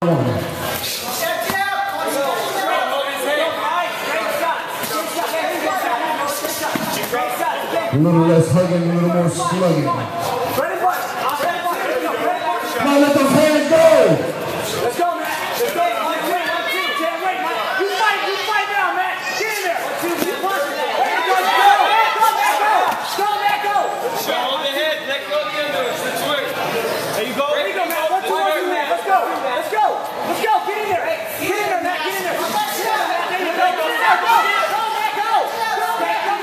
one. A little less hugging, a little more slugging. Come on, let those hands go. Let's go, Matt. Let's go. 1, 2, 1, 2. Can't wait, Matt. You fight now, Matt. Get in there. 1, 2, 3, 1. Go, Matt, go. Hold the head, let go of the end of it. Let's work. There you go. There you go, Matt. 1, 2, 1, 2, Matt. Let's go. Let's go. Let's go. Get in there. Hey, get in there, Matt. Get in there. There you go. Go, Matt. Go. Go, Matt. Go. Go, Matt. Go.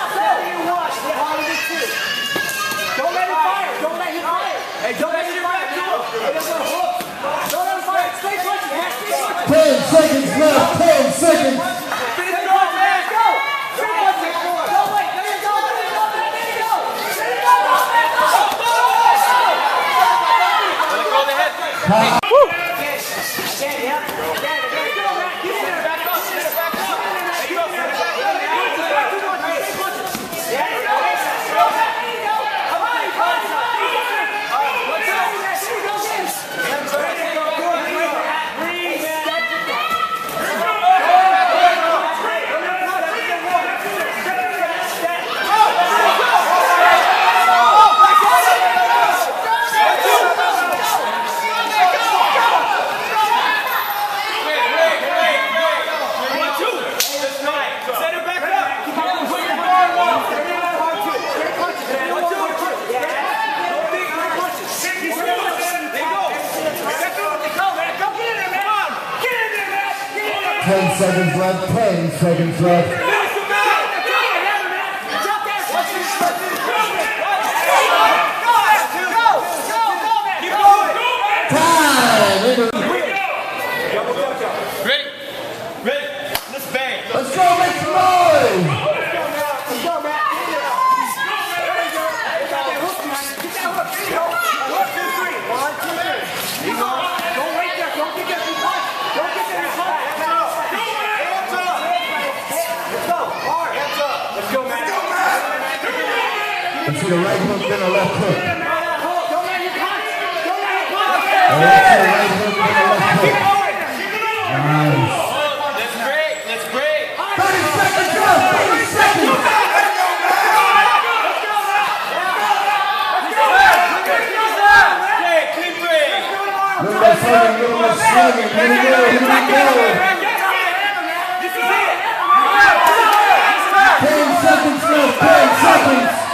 Don't let him fire. Don't let him fire. Hey, don't let him fire. Don't let him fire. Stay punching. 10 seconds left. 10 seconds. Finish it off, man. Go. Finish it. Go, wait. There you go. There you go. There you go. There you go. Go, man. Go. Let go of the head. Woo. Again, yeah. Again. Go, Matt. Get in there. Back up. Back up. Get in there, Matt. Get in there. Stay punching. Yeah. Go, Matt. There you go. Come on. Let's go. There you go, James. Ten seconds left. 10 seconds left. Ready? Ready? Let's bang. Let's go, make some noise. Let's see the right hook, then the left hook. Right hook, then the left hook. Nice. That's great. That's great. 30 seconds left. 30 seconds. Clean break. Little less hugging, little less slugging. Here we go. Here we go. 10 seconds left. 10 seconds.